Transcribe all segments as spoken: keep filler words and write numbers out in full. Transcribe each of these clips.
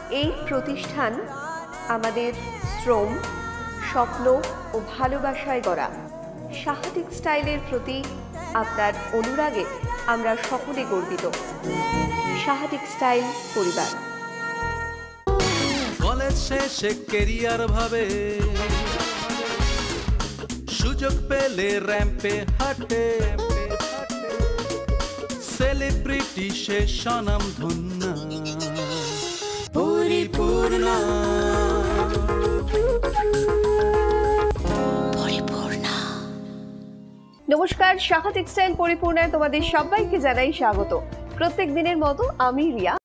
এই প্রতিষ্ঠান আমাদের শ্রম, স্বপ্ন ও ভালোবাসায় গড়া। সাহা টেক্সটাইলের প্রতি আপনার অনুরাগে আমরা সকলে গর্বিত। সাহা টেক্সটাইল পরিবার। কলেজ শেষে কেরিয়ার ভাবে, সুযোগ পেলে র্যাম্পে হাঁটে, সেলিব্রিটি সে স্বনাম ধন্য পরিপূর্ণ। নমস্কার, সাহা টেক্সটাইল পরিপূর্ণায় তোমাদের সবাইকে জানাই স্বাগত। প্রত্যেক দিনের মতো আমি রিয়া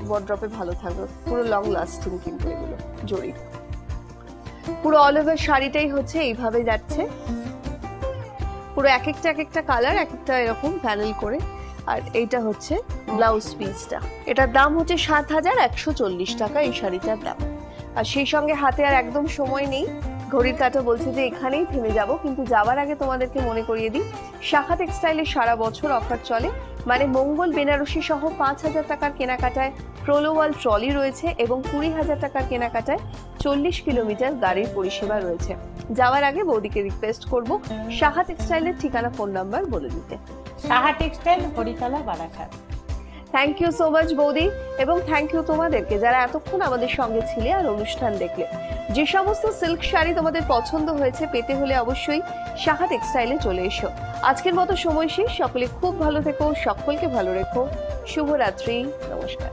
ওয়ার্ড্রপে ভালো থাকবে, পুরো লং লাস্টিং কিন্তু এগুলো জড়ি। পুরো অল ওভার শাড়িটাই হচ্ছে এইভাবে যাচ্ছে, পুরো এক একটা এক একটা কালার, এক একটা এরকম প্যানেল করে। আর এইটা হচ্ছে ব্লাউজ পিসটা, এটার দাম হচ্ছে সাত হাজার একশো চল্লিশ টাকা এই শাড়িটার দাম। আর সেই সঙ্গে হাতে আর একদম সময় নেই, ঘড়ির কাঁটা বলছে যে এখানেই থেমে যাব, কিন্তু যাওয়ার আগে তোমাদেরকে মনে করিয়ে দিই শাখা টেক্সটাইলের সারা বছর অফার চলে, মানে মঙ্গল বেনারসি সহ পাঁচ হাজার টাকার কেনাকাটায় প্রোলোওয়াল ট্রলি রয়েছে এবং কুড়ি হাজার টাকার কেনাকাটায় চল্লিশ কিলোমিটার গাড়ির পরিষেবা রয়েছে। যাওয়ার আগে বৌদিকে রিকোয়েস্ট করব শাখা টেক্সটাইলের ঠিকানা ফোন নাম্বার বলে দিতে। Saha textile, Haritala, Barasat. Thank you so much বৌদি, এবং থ্যাংক ইউ তোমাদেরকে যারা এতক্ষণ আমাদের সঙ্গে ছিলে আর অনুষ্ঠান দেখলে। যে সমস্ত সিল্ক শাড়ি তোমাদের পছন্দ হয়েছে পেতে হলে অবশ্যই শাখা টেক্সটাইলে চলে এসো। আজকের মতো সময় শেষ, সকলে খুব ভালো থেকো, সকলকে ভালো রেখো, শুভরাত্রি, নমস্কার।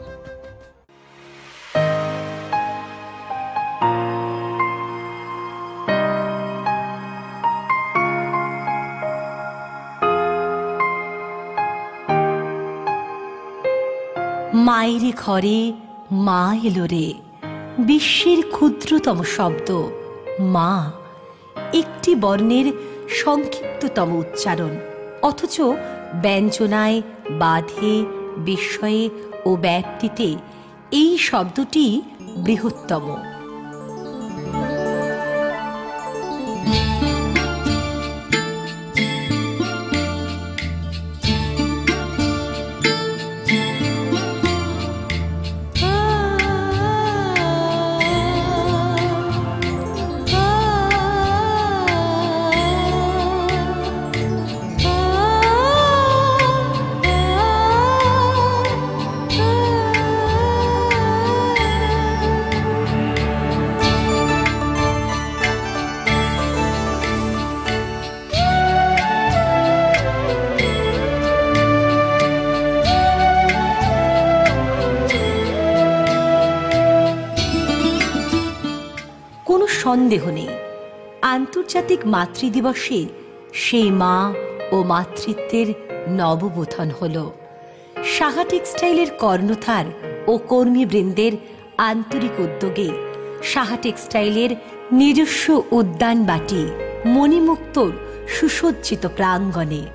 মায়ের ঘরে মা এলো রে, বিশ্বের ক্ষুদ্রতম শব্দ মা, একটি বর্ণের সংক্ষিপ্ততম উচ্চারণ, অথচ ব্যঞ্জনায়, বাঁধে, বিস্ময়ে ও ব্যাপ্তিতে এই শব্দটি বৃহত্তম। সন্দেহ নেই, আন্তর্জাতিক মাতৃদিবসে সেই মা ও মাতৃত্বের নববোধন হল। সাহা টেক্সটাইলের কর্ণধার ও কর্মীবৃন্দের আন্তরিক উদ্যোগে সাহা টেক্সটাইলের নিজস্ব উদ্যান বাটি মণিমুক্তর সুসজ্জিত প্রাঙ্গণে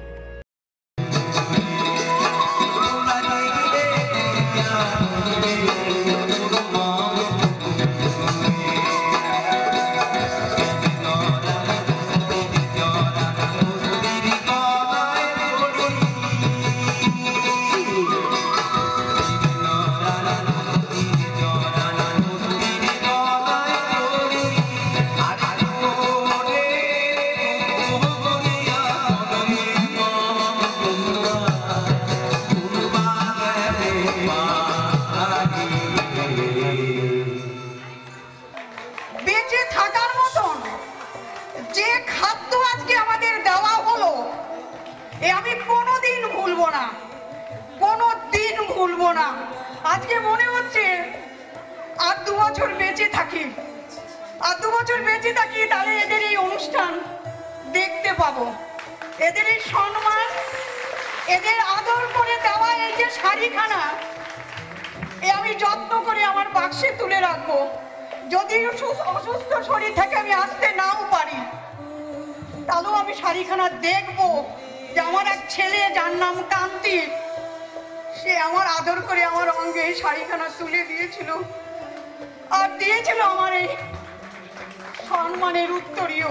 আজকে মনে হচ্ছে আর দু বছর বেঁচে থাকি আর দু বছর বেঁচে থাকি তাহলে এদের এই অনুষ্ঠান দেখতে পাবো। এদের এই সম্মান, এদের আদর করে দেওয়া এই যে শাড়িখানা, এ আমি যত্ন করে আমার বাক্সে তুলে রাখবো। যদি অসুস্থ শরীর থেকে আমি আসতে নাও পারি, তাহলেও আমি শাড়িখানা দেখবো যে আমার এক ছেলে যার নাম কান্তি, সে আমার আদর করে আমার অঙ্গে এই শাড়িখানা তুলে দিয়েছিল আর দিয়েছিল আমার এই সম্মানের উত্তরীয়।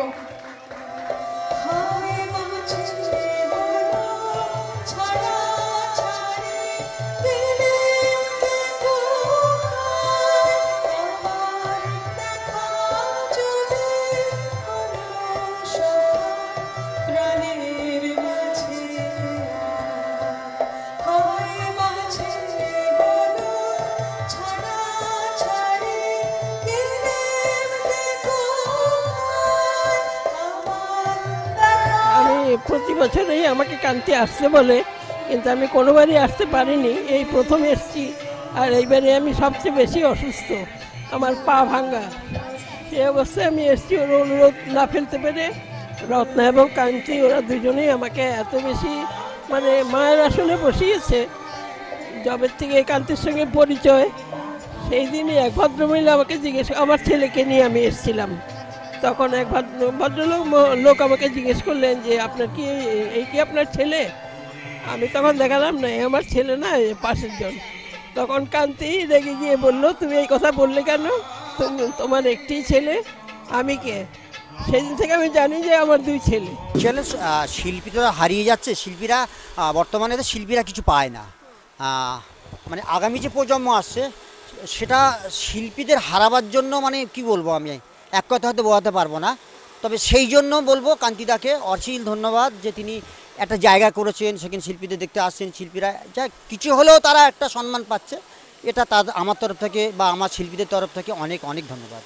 প্রতি বছরই আমাকে কান্তি আসতে বলে, কিন্তু আমি কোনোবারই আসতে পারিনি, এই প্রথম এসছি। আর এইবারে আমি সবচেয়ে বেশি অসুস্থ, আমার পা ভাঙ্গা, সেই অবস্থায় আমি এসছি। ওর অনুরোধ না ফেলতে পেরে রত্না এবং কান্তি ওরা দুজনেই আমাকে এত বেশি মানে মায়ের আসনে বসিয়েছে জবের থেকে কান্তির সঙ্গে পরিচয়, সেই দিনই এক ভদ্রমহিলা আমাকে জিজ্ঞেস, আমার ছেলেকে নিয়ে আমি এসেছিলাম, তখন এক ভদ্র ভদ্রলোক লোক আমাকে জিজ্ঞেস করলেন যে আপনার কি এই কি আপনার ছেলে? আমি তখন দেখালাম না আমার ছেলে না, পাশের জন। তখন কান্তি রেগে গিয়ে বললো, তুমি এই কথা বললে কেন? তুমি তোমার একটি ছেলে, আমি কে? সেদিন থেকে আমি জানি যে আমার দুই ছেলে। ছেলে শিল্পী তো হারিয়ে যাচ্ছে, শিল্পীরা বর্তমানে তো শিল্পীরা কিছু পায় না, মানে আগামী যে প্রজন্ম আসছে সেটা শিল্পীদের হারাবার জন্য, মানে কি বলবো, আমি এক কথা হয়তো বোঝাতে পারবো না, তবে সেই জন্য বলবো কান্তিদাকে অসীম ধন্যবাদ যে তিনি একটা জায়গা করেছেন, সেখানে শিল্পীদের দেখতে আসছেন, শিল্পীরা যা কিছু হলেও তারা একটা সম্মান পাচ্ছে, এটা তাদের আমার তরফ থেকে বা আমার শিল্পীদের তরফ থেকে অনেক অনেক ধন্যবাদ।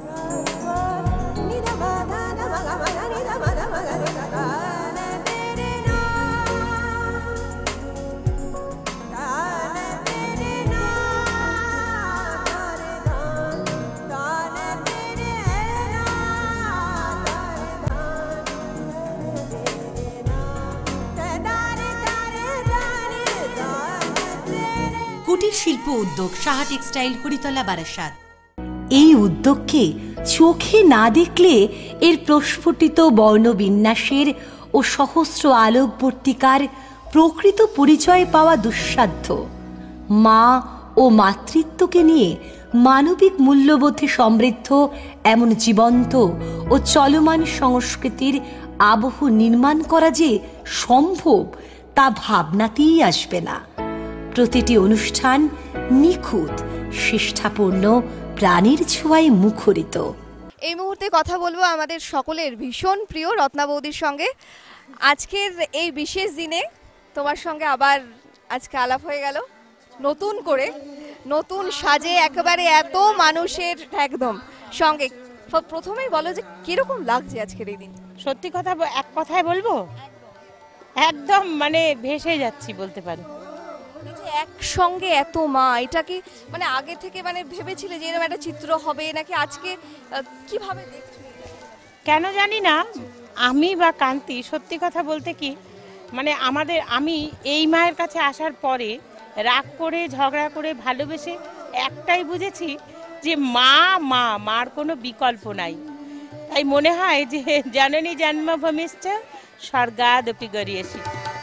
কুটির শিল্প উদ্যোগ সাহা টেক্সটাইল, হরিতলা, বারাসাত। এই উদ্যোগকে চোখে না দেখলে এর প্রস্ফুটিত বর্ণবিন্যাসের ও সহস্র আলোকবর্তিকার প্রকৃত পরিচয় পাওয়া দুঃসাধ্য। মা ও মাতৃত্বকে নিয়ে মানবিক মূল্যবোধে সমৃদ্ধ এমন জীবন্ত ও চলমান সংস্কৃতির আবহ নির্মাণ করা যে সম্ভব তা ভাবনাতেই আসবে না। প্রতিটি অনুষ্ঠান নিখুঁত, শিষ্টাপূর্ণ, প্রাণীর ছোঁয়ায় মুখরিত। এই মুহূর্তে কথা বলবো আমাদের সকলের ভীষণ প্রিয় রত্না বৌদির সঙ্গে। আজকের এই বিশেষ দিনে তোমার সঙ্গে আবার আজকে আলাপ হয়ে গেল নতুন করে, নতুন সাজে, একেবারে এত মানুষের একদম সঙ্গে। প্রথমেই বলো যে কিরকম লাগছে আজকের এই দিন? সত্যি কথা এক কথায় বলবো, একদম মানে ভেসে যাচ্ছি বলতে পারো। একসঙ্গে এত মা, এটা কি মানে আগে থেকে মানে ভেবেছিলে যে এরকম একটা চিত্র হবে, নাকি আজকে কিভাবে দেখছো? কেন জানি না, আমি বা কান্তি সত্যি কথা বলতে কি মানে আমাদের, আমি এই মায়ের কাছে আসার পরে রাগ করে ঝগড়া করে ভালোবেসে একটাই বুঝেছি যে মা মা মার কোনো বিকল্প নাই। তাই মনে হয় যে জননী জন্মভূমিশ্চ স্বর্গাদপি গরীয়সী।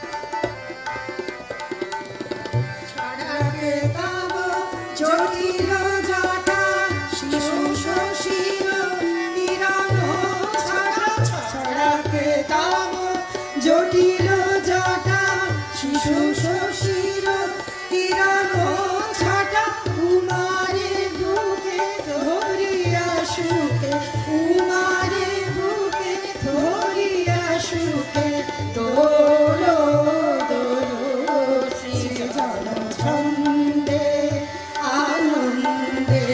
জটিল জটা শিশু শশীর কিরণ ছাড়া ছড়াকে দাম, জটিল জটা শিশু শশীর কিরণ ছাটা, উমারে বুকে ধরিয়া সুখে, উমারে বুকে ধরিয়া সুখে, দোলো দোলো শ্রী জন ছন্দে আনন্দে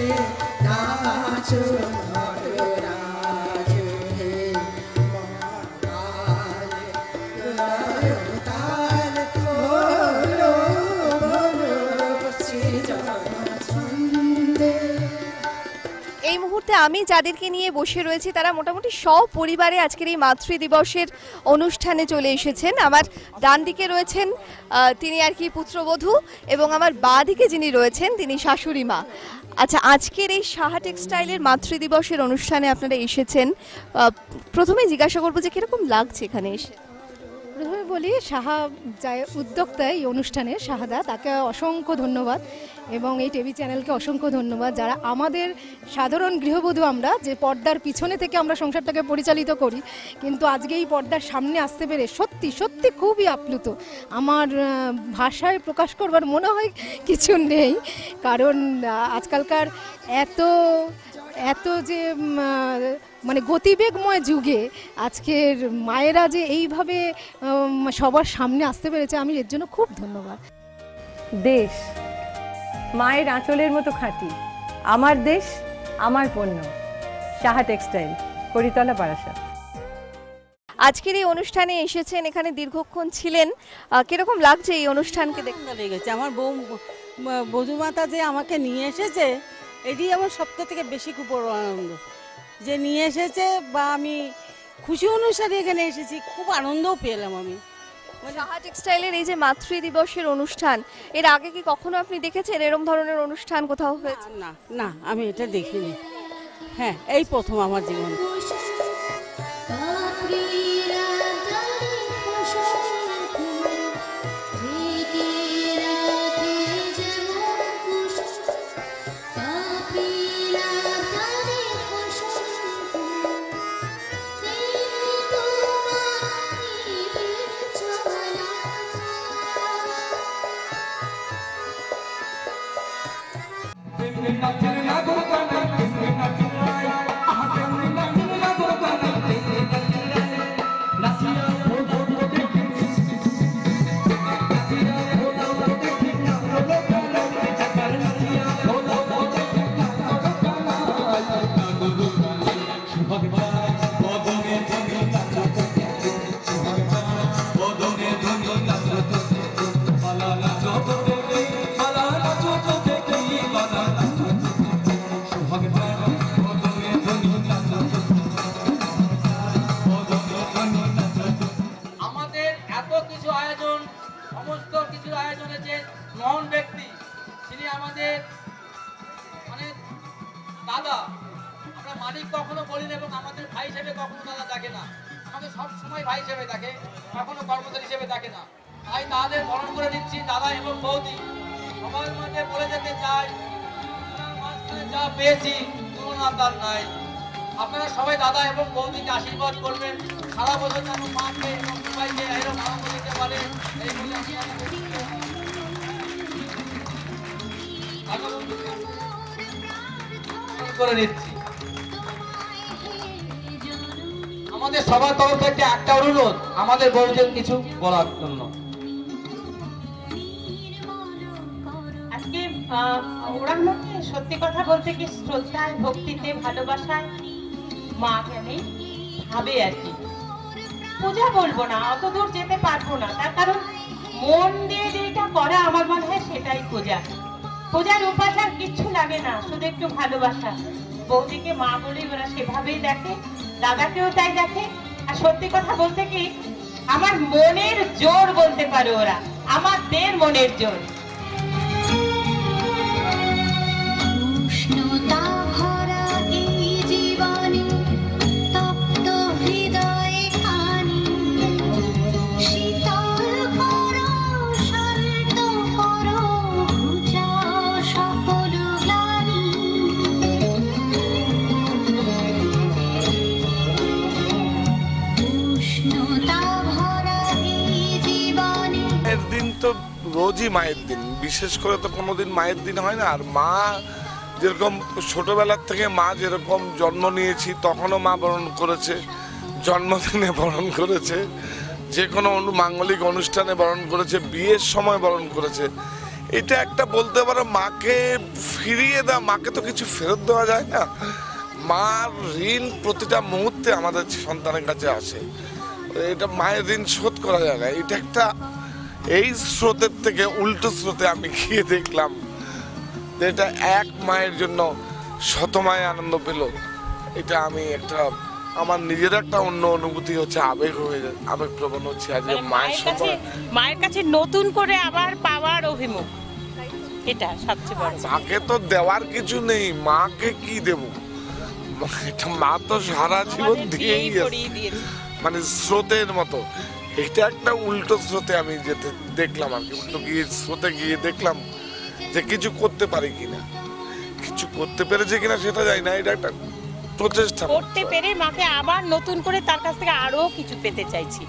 নাচো নটরাজ হে, মহাকাল তাল বলো বলো শ্রী জন ছন্দে। এই মুহূর্তে আমি যাদেরকে নিয়ে বসে রয়েছি তারা মোটামুটি সপরিবারে আজকের এই মাতৃ দিবসের অনুষ্ঠানে চলে এসেছেন। আমার ডান দিকে রয়েছেন তিনি আর কি পুত্রবধূ, এবং আমার বাঁ দিকে যিনি রয়েছেন তিনি শাশুড়ি মা। আচ্ছা, আজকের এই সাহা টেক্সটাইলের মাতৃ দিবসের অনুষ্ঠানে আপনারা এসেছেন, প্রথমে জিজ্ঞাসা করবো যে কিরকম লাগছে এখানে এসে? প্রথমে বলি, সাহা যায় উদ্যোক্তা এই অনুষ্ঠানে, সাহাদা, তাকে অসংখ্য ধন্যবাদ, এবং এই টিভি চ্যানেলকে অসংখ্য ধন্যবাদ, যারা আমাদের সাধারণ গৃহবধূ আমরা যে পর্দার পিছনে থেকে আমরা সংসারটাকে পরিচালিত করি, কিন্তু আজকে এই পর্দার সামনে আসতে পেরে সত্যি সত্যি খুবই আপ্লুত। আমার ভাষায় প্রকাশ করবার মনে হয় কিছু নেই, কারণ আজকালকার এত এত যে মানে গতিবেগময় যুগে আজকের মায়েরা যে এইভাবে সবার সামনে আসতে পেরেছে, আমি এর জন্য খুব ধন্যবাদ। দেশ মায়ের আঁচলের মতো খাঁটি, আমার দেশ আমার পণ্য, সাহা টেক্সটাইল, হরিতলা, বারাসাত। আজকের এই অনুষ্ঠানে এসেছেন, এখানে দীর্ঘক্ষণ ছিলেন, কিরকম লাগছে এই অনুষ্ঠানকে দেখতে? লেগেছে। আমার বউ বধূমাতা যে আমাকে নিয়ে এসেছে, এটি আমার সবথেকে থেকে বেশি খুব বড় আনন্দ, যে নিয়ে এসেছে বা আমি খুশি অনুসারে এখানে এসেছি, খুব আনন্দও পেলাম। আমি সাহা টেক্সটাইলের এই যে মাতৃ দিবসের অনুষ্ঠান, এর আগে কি কখনো আপনি দেখেছেন এরকম ধরনের অনুষ্ঠান কোথাও হয়েছে? না না, আমি এটা দেখিনি। হ্যাঁ, এই প্রথম আমার জীবনে। আপনারা সবাই দাদা এবং বৌদিকে আশীর্বাদ করবেন, সারা বছর যেন মাকে এবং সবাইকে এরকম আনন্দ দিতে পারে এই বলে আমি করে নিচ্ছি। আমাদের সবার তরফ থেকে একটা অনুরোধ, আমাদের বৌদির কিছু বলার জন্য। আজকে ওরা মধ্যে সত্যি কথা বলতে কি শ্রদ্ধায়, ভক্তিতে, ভালোবাসায় মা কেন ভাবে আর কি। পূজা বলবো না, অত দূর যেতে পারবো না, তার কারণ মন দিয়ে যেটা করা আমার মনে হয় সেটাই পূজা। পূজার উপাসার কিচ্ছু লাগে না, শুধু একটু ভালোবাসা। বৌদিকে মা বলেই ওরা সেভাবেই দেখে, দাদাকেও তাই দেখে। আর সত্যি কথা বলতে কি আমার মনের জোর বলতে পারে ওরা, আমাদের মনের জোর। রোজই মায়ের দিন, বিশেষ করে তো কোনোদিন মায়ের দিন হয় না। আর মা যেরকম ছোটবেলার থেকে মা যেরকম জন্ম নিয়েছি তখনও মা বরণ করেছে, জন্মদিনে বরণ করেছে, যে কোনো মাঙ্গলিক অনুষ্ঠানে বরণ করেছে, বিয়ের সময় বরণ করেছে। এটা একটা বলতে পারো মাকে ফিরিয়ে দেওয়া, মাকে তো কিছু ফেরত দেওয়া যায় না। মার ঋণ প্রতিটা মুহূর্তে আমাদের সন্তানের কাছে আসে, এটা মায়ের ঋণ শোধ করা যায় না। এটা একটা এই স্রোতের থেকে উল্টো স্রোতে আমি গিয়ে দেখলাম এটা এক মায়ের জন্য শত মায়ে আনন্দ পেল। এটা আমি একটা আমার নিজের একটা অন্য অনুভূতি হচ্ছে, আবেগ হয়ে যায়, আবেগ প্রবণ হচ্ছে আজকে মায়ের সাথে মায়ের কাছে নতুন করে আবার পাওয়ার অভিমুখ, এটা সবচেয়ে বড়। মাকে তো দেওয়ার কিছু নেই, মাকে কি দেব, এটা মা তো সারা জীবন দিয়েই মানে স্রোতের মতো। এটা একটা উল্টো স্রোতে আমি যেতে দেখলাম আর কি, উল্টো গিয়ে স্রোতে গিয়ে দেখলাম যে কিছু করতে পারি কিনা, কিছু করতে পেরেছে কিনা সেটা জানি না। এটা একটা প্রচেষ্টা করতে পেরে মাকে আবার নতুন করে তার কাছ থেকে আরো কিছু পেতে চাইছি।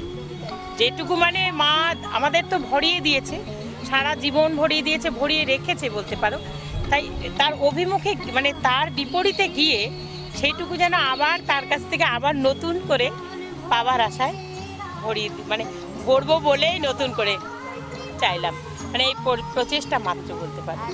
যেটুকু মানে মা আমাদের তো ভরিয়ে দিয়েছে, সারা জীবন ভরিয়ে দিয়েছে, ভরিয়ে রেখেছে বলতে পারো। তাই তার অভিমুখে মানে তার বিপরীতে গিয়ে সেইটুকু যেন আবার তার কাছ থেকে আবার নতুন করে পাওয়ার আশায় ভরিয়ে মানে ভরবো বলেই নতুন করে চাইলাম, মানে এই প্রচেষ্টা মাত্র বলতে পারি।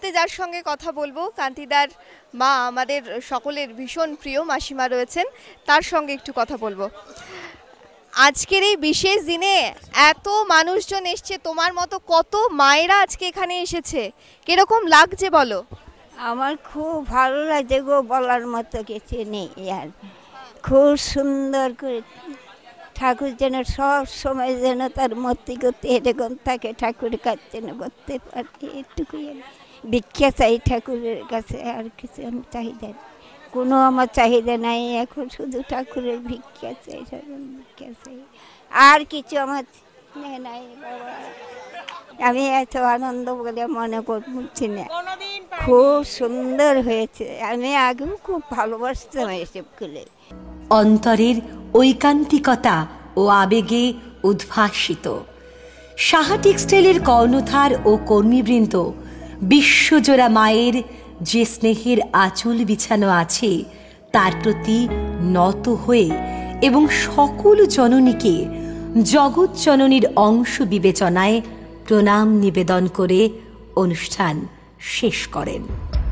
মুহূর্তে যার সঙ্গে কথা বলবো, কান্তিদার মা, আমাদের সকলের ভীষণ প্রিয় মাসিমা রয়েছেন, তার সঙ্গে একটু কথা বলবো। আজকের এই বিশেষ দিনে এত মানুষজন এসছে, তোমার মতো কত মায়েরা আজকে এখানে এসেছে, কিরকম লাগছে বলো? আমার খুব ভালো লাগছে গো, বলার মতো কিছু নেই। আর খুব সুন্দর করে ঠাকুর যেন সব সময় যেন তার মূর্তি করতে এরকম থাকে, ঠাকুরের কাজ যেন করতে পারে, এটুকুই ভিক্ষা চাই ঠাকুরের কাছে, আর কিছু আমি চাহিদা কোনো আমার চাহিদা নাই এখন, শুধু ঠাকুরের ভিক্ষা চাই, ভিক্ষা চাই, আর কিছু আমার নাই বাবা। আমি এত আনন্দ বলে মনে করছি না, খুব সুন্দর হয়েছে। আমি আগেও খুব ভালোবাসতাম এসবগুলো। অন্তরের ঐকান্তিকতা ও আবেগে উদ্ভাসিত সাহা টেক্সটাইলের কর্ণধার ও কর্মীবৃন্দ বিশ্বজোড়া মায়ের যে স্নেহের আঁচল বিছানো আছে তার প্রতি নত হয়ে এবং সকল জননীকে জগৎ জননীর অংশ বিবেচনায় প্রণাম নিবেদন করে অনুষ্ঠান শেষ করেন।